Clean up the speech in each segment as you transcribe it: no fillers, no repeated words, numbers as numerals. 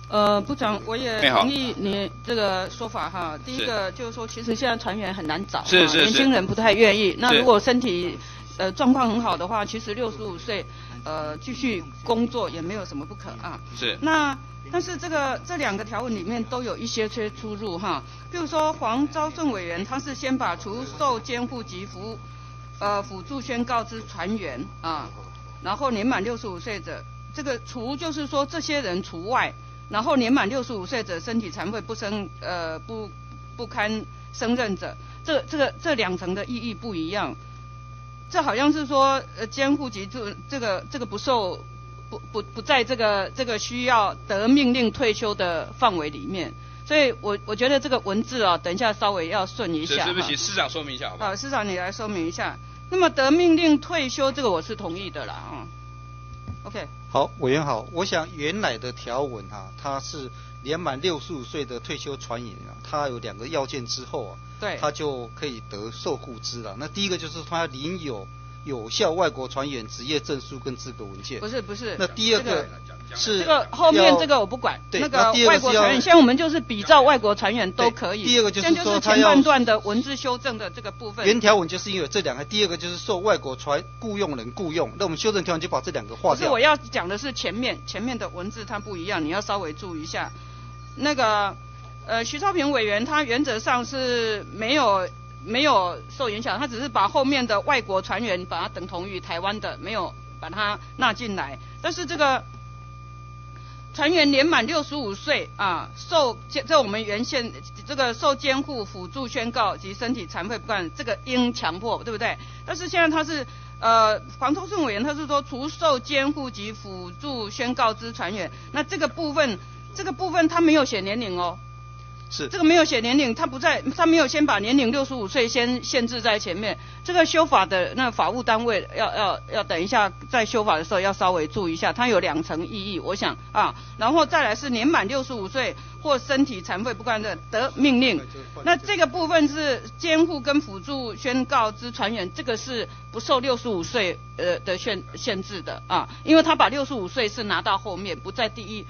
部长，我也同意你这个说法哈。第一个就是说，其实现在船员很难找，年轻人不太愿意。那如果身体状况很好的话，其实65岁继续工作也没有什么不可啊。 是。 但是这两个条文里面都有一些出入哈。比如说黄昭顺委员，他是先把除受监护及辅助宣告之船员啊，然后年满65岁者，这个除就是说这些人除外。然后年满65岁者，身体残废不堪胜任者，这两层的意义不一样。这好像是说监护及这个不在这个需要得命令退休的范围里面。所以我觉得这个文字啊，等一下稍微要顺一下。 对不起，市长说明一下好不好？ 市长你来说明一下。那么得命令退休这个我是同意的啦OK。 好，委员好，我想原来的条文它是年满65岁的退休船员他有2个要件之后对， 他就可以得受护资了。那第一个就是他领有效外国船员职业证书跟资格文件。 不是。 那第二个是这个后面这个我不管。 对， 那个外国船员，现在我们就是比照外国船员都可以。 第二个就是说他要前半段的文字修正的这个部分。 原条文就是因为这2个，第二个就是受外国雇用人雇用，那我们修正条文就把这2个划掉。 可是我要讲的是前面的文字它不一样，你要稍微注意一下。那个徐超平委员他原则上是没有受影响，他只是把后面的外国船员把它等同于台湾的，没有把它纳进来。但是这个船员年满65岁啊，这我们原先这个受监护、辅助宣告及身体残废不干，这个应强迫，对不对？但是现在他是黄忠顺委员他是说，除受监护及辅助宣告之船员，那这个部分他没有写年龄哦。 是这个没有写年龄，他没有先把年龄65岁先限制在前面。这个修法的那法务单位要等一下在修法的时候要稍微注意一下，它有2层意义，我想啊，然后再来是年满65岁或身体残废不干的得命令。那这个部分是监护跟辅助宣告之船员，这个是不受65岁的限制的啊，因为他把65岁是拿到后面，不在第一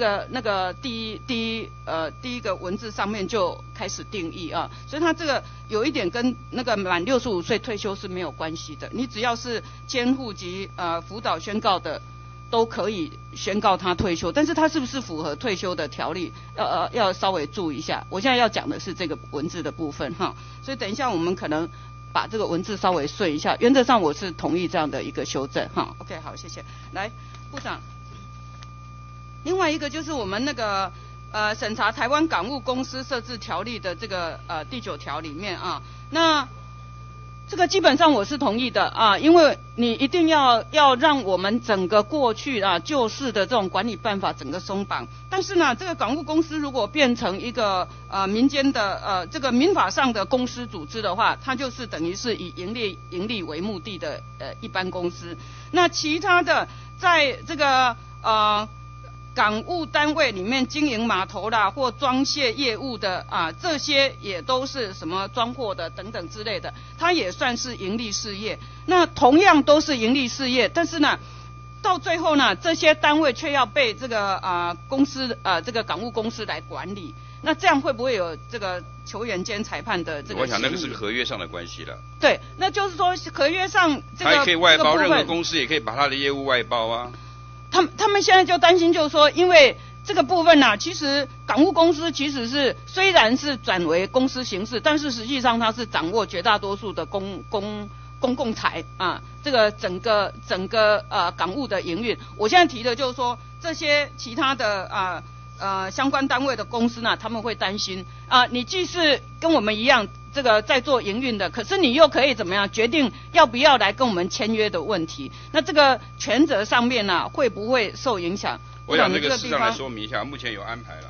个文字上面就开始定义啊，所以他这个有一点跟那个满65岁退休是没有关系的。你只要是监护及辅导宣告的，都可以宣告他退休，但是他是不是符合退休的条例，要稍微注意一下。我现在要讲的是这个文字的部分哈，所以等一下我们可能把这个文字稍微顺一下。原则上我是同意这样的一个修正哈。OK， 好，谢谢。来，部长。另外一个就是我们那个审查台湾港务公司设置条例的这个第9条里面啊，那这个基本上我是同意的啊，因为你一定要让我们整个过去旧式的这种管理办法整个松绑。但是呢，这个港务公司如果变成一个民间的这个民法上的公司组织的话，它就是等于是以盈利为目的的一般公司。那其他的在这个港务单位里面经营码头啦或装卸业务的这些也都是什么装货的等等之类的，它也算是盈利事业。那同样都是盈利事业，但是呢，到最后呢，这些单位却要被这个公司这个港务公司来管理，那这样会不会有这个球员兼裁判的这个？ 我想那个是个合约上的关系了。 对，那就是说合约上这个他也可以外包，任何公司也可以把他的业务外包啊。 他们现在就担心，就是说，因为这个部分其实港务公司其实是虽然是转为公司形式，但是实际上它是掌握绝大多数的公共财这个整个港务的营运。我现在提的就是说，这些其他的相关单位的公司呢，他们会担心你既是跟我们一样这个在做营运的，可是你又可以怎么样决定要不要来跟我们签约的问题？那这个权责上面呢，会不会受影响？ 我想这个市长来说明一下，目前有安排了。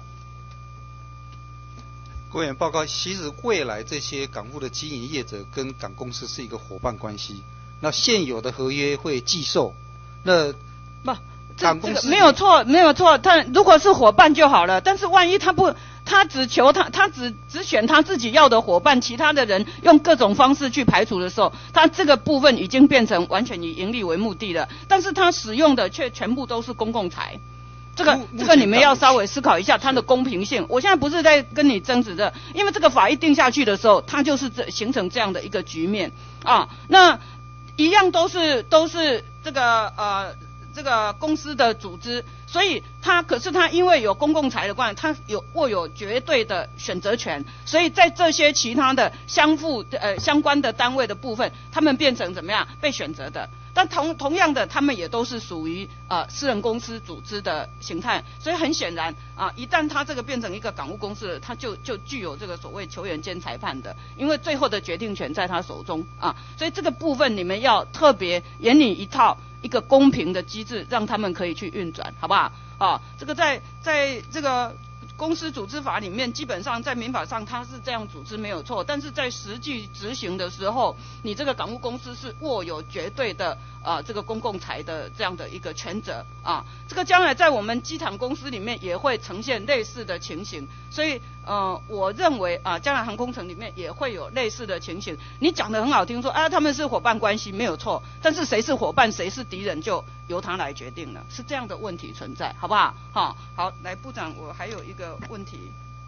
委员报告，其实未来这些港务的经营业者跟港公司是一个伙伴关系，那现有的合约会继受，那港公司这个没有错，他如果是伙伴就好了，但是万一他只求他只选他自己要的伙伴，其他的人用各种方式去排除的时候，他这个部分已经变成完全以盈利为目的了，但是他使用的却全部都是公共财。 这个你们要稍微思考一下它的公平性。我现在不是在跟你争执的，因为这个法一定下去的时候，它就是形成这样的一个局面啊。那一样都是这个公司的组织，所以可是它因为有公共财的关系，它握有绝对的选择权，所以在这些其他的相关的单位的部分，他们变成怎么样被选择的。但同样的，他们也都是属于私人公司组织的形态，所以很显然一旦它这个变成一个港务公司了，它就具有这个所谓球员兼裁判的，因为最后的决定权在他手中所以这个部分你们要特别研拟一个公平的机制，让他们可以去运转，好不好？这个在这个公司组织法里面，基本上在民法上它是这样组织没有错，但是在实际执行的时候，你这个港务公司是握有绝对的这个公共财的这样的一个权责这个将来在我们机场公司里面也会呈现类似的情形，所以我认为将来航空城里面也会有类似的情形。你讲得很好听说他们是伙伴关系没有错，但是谁是伙伴谁是敌人就由他来决定了，是这样的问题存在，好不好？好，来部长，我还有一个问题，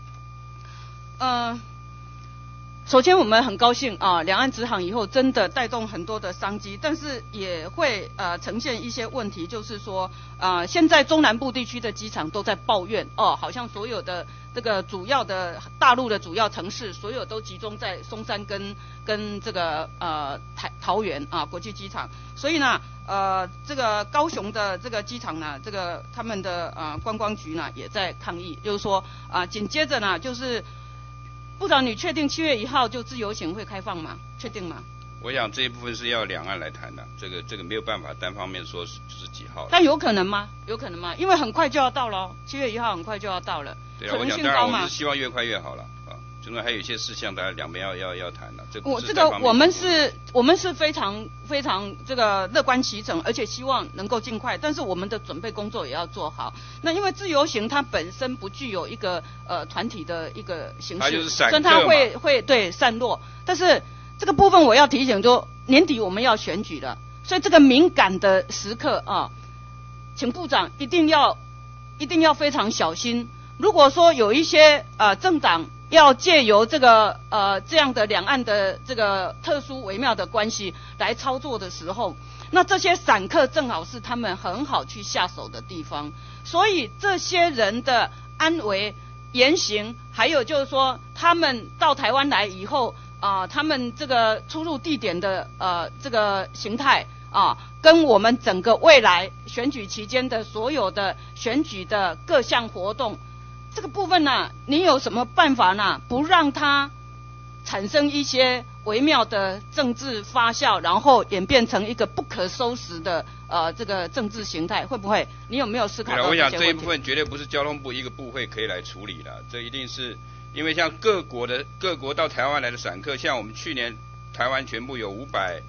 首先我们很高兴两岸直航以后真的带动很多的商机，但是也会呈现一些问题，就是说现在中南部地区的机场都在抱怨好像所有的这个主要的大陆的主要城市，所有都集中在松山跟这个桃园国际机场，所以呢这个高雄的这个机场呢，这个他们的观光局呢也在抗议，就是说紧接着呢就是部长，你确定7月1号就自由行会开放吗？确定吗？ 我想这一部分是要两岸来谈的，这个没有办法单方面说是几号。 但有可能吗？有可能吗？因为很快就要到了，7月1号很快就要到了， 对啊，我想当然我们是希望越快越好了中间还有一些事项，大家两边要谈的。我们是非常非常这个乐观其成，而且希望能够尽快，但是我们的准备工作也要做好。那因为自由行它本身不具有一个团体的一个形式， 它就是散客嘛， 所以它会对散落。但是这个部分我要提醒，就年底我们要选举了，所以这个敏感的时刻请部长一定要非常小心。如果说有一些政党要借由这个这样的两岸的这个特殊微妙的关系来操作的时候，那这些散客正好是他们很好去下手的地方，所以这些人的安危言行，还有就是说他们到台湾来以后他们这个出入地点的这个形态跟我们整个未来选举期间的所有的选举的各项活动，这个部分呢，你有什么办法呢？不让它产生一些微妙的政治发酵，然后演变成一个不可收拾的这个政治形态，会不会？你有没有思考到这些问题？ 我想这一部分绝对不是交通部一个部会可以来处理的，这一定是因为像各国到台湾来的散客，像我们去年台湾全部有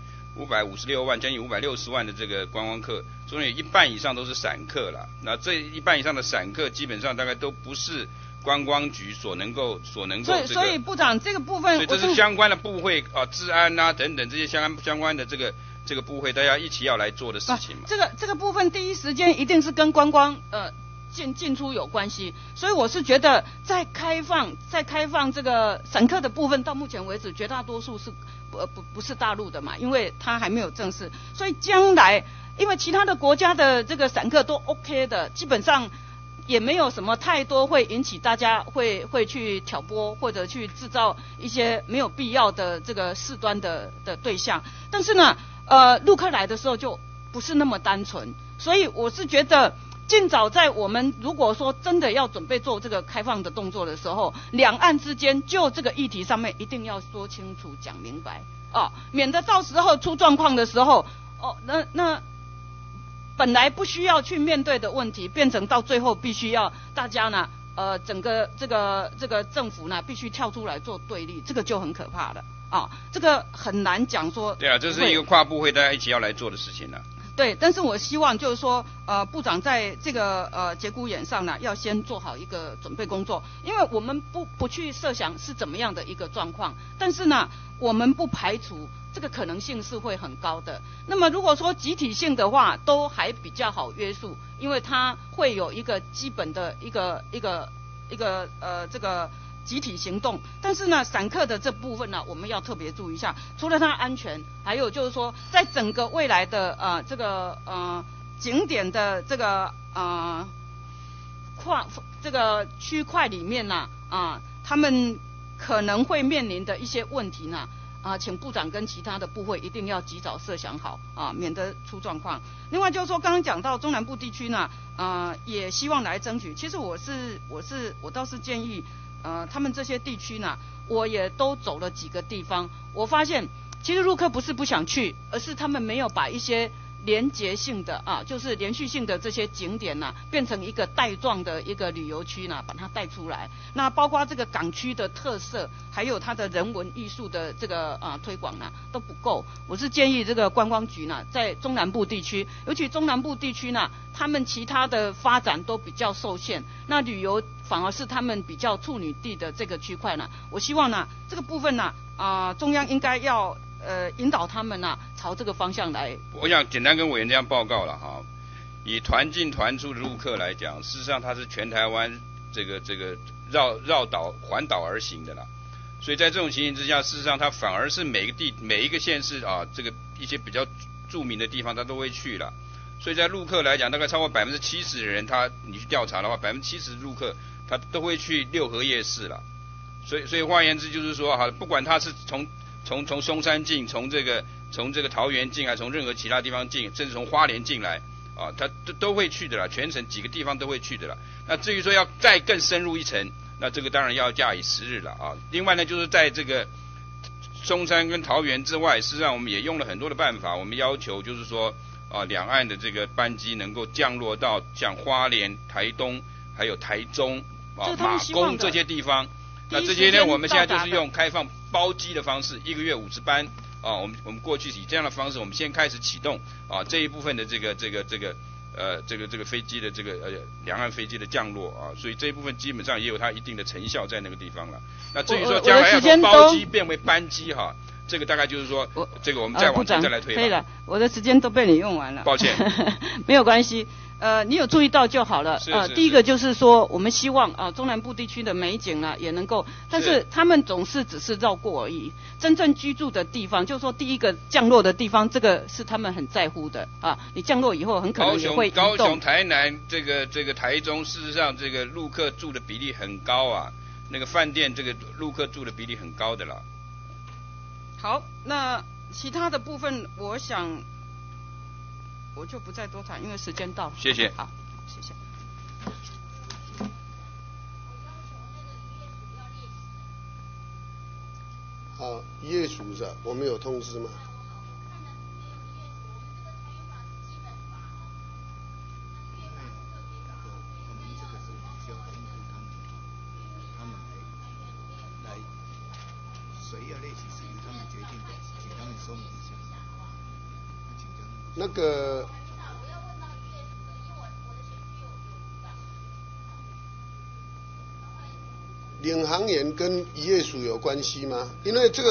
556万，将近560万的这个观光客，中间有一半以上都是散客啦。那这一半以上的散客，基本上大概都不是观光局所能够所以部长这个部分， 所以这是相关的部会治安等等这些相关的这个部会，大家一起要来做的事情嘛。 这个部分第一时间一定是跟观光进出有关系，所以我是觉得在开放这个散客的部分，到目前为止绝大多数是不是大陆的嘛，因为它还没有正式，所以将来因为其他的国家的这个散客都 OK 的，基本上也没有什么太多会引起大家会去挑拨或者去制造一些没有必要的这个事端的对象，但是呢陆客来的时候就不是那么单纯，所以我是觉得尽早在我们如果说真的要准备做这个开放的动作的时候，两岸之间就这个议题上面一定要说清楚讲明白免得到时候出状况的时候那本来不需要去面对的问题，变成到最后必须要大家呢整个这个政府呢必须跳出来做对立，这个就很可怕了这个很难讲说。 对啊，这是一个跨部会大家一起要来做的事情了。 对，但是我希望就是说，部长在这个节骨眼上呢，要先做好一个准备工作，因为我们不去设想是怎么样的一个状况，但是呢，我们不排除这个可能性是会很高的。那么如果说集体性的话，都还比较好约束，因为它会有一个基本的一个这个集体行动，但是呢，散客的这部分呢，我们要特别注意一下。除了它安全，还有就是说，在整个未来的这个景点的这个这个区块里面呢，他们可能会面临的一些问题呢，请部长跟其他的部会一定要及早设想好免得出状况。另外就是说，刚刚讲到中南部地区呢，也希望来争取。其实我倒是建议。他们这些地区呢，我也都走了几个地方，我发现其实陆客不是不想去，而是他们没有把一些连结性的就是连续性的这些景点呢，变成一个带状的一个旅游区呢，把它带出来。那包括这个港区的特色，还有它的人文艺术的这个推广呢，都不够。我是建议这个观光局呢，在中南部地区，尤其中南部地区呢，他们其他的发展都比较受限，那旅游反而是他们比较处女地的这个区块呢。我希望呢，这个部分呢，中央应该要引导他们呢，朝这个方向来。 我想简单跟委员这样报告了哈。以团进团出的陆客来讲，事实上它是全台湾这个绕岛环岛而行的啦。所以在这种情形之下，事实上它反而是每一个县市这个一些比较著名的地方它都会去了。所以在陆客来讲，大概超过70%的人，你去调查的话，70%陆客他都会去六合夜市了。所以换言之就是说，不管他是从松山进，从这个桃园进，还从任何其他地方进，甚至从花莲进来他都会去的啦，全程几个地方都会去的啦。那至于说要再更深入一层，那这个当然要假以时日了另外呢，就是在这个松山跟桃园之外，事实上我们也用了很多的办法，我们要求就是说两岸的这个班机能够降落到像花莲、台东还有台中马公这些地方。那这些呢，我们现在就是用开放包机的方式，1个月50班我们过去以这样的方式，我们先开始启动这一部分的这个飞机的这个两岸飞机的降落所以这一部分基本上也有它一定的成效在那个地方了。那至于说将来要从包机变为班机这个大概就是说，这个我们再往前再来推吧。 可以了，我的时间都被你用完了。 抱歉， 没有关系。你有注意到就好了。第一个就是说，我们希望中南部地区的美景呢也能够，但是他们总是只是绕过而已。真正居住的地方，就是说第一个降落的地方，这个是他们很在乎的你降落以后很可能也会移动。 高雄、台南、这个台中，事实上这个陆客住的比例很高那个饭店这个陆客住的比例很高的啦。 好，那其他的部分，我想我就不再多谈，因为时间到了。 谢谢。 好，谢谢。 好，1月署是吧？我们有通知吗？ 谁要列席是由他们决定的，请他们说明一下。 那个领航员跟渔业署有关系吗？因为这个。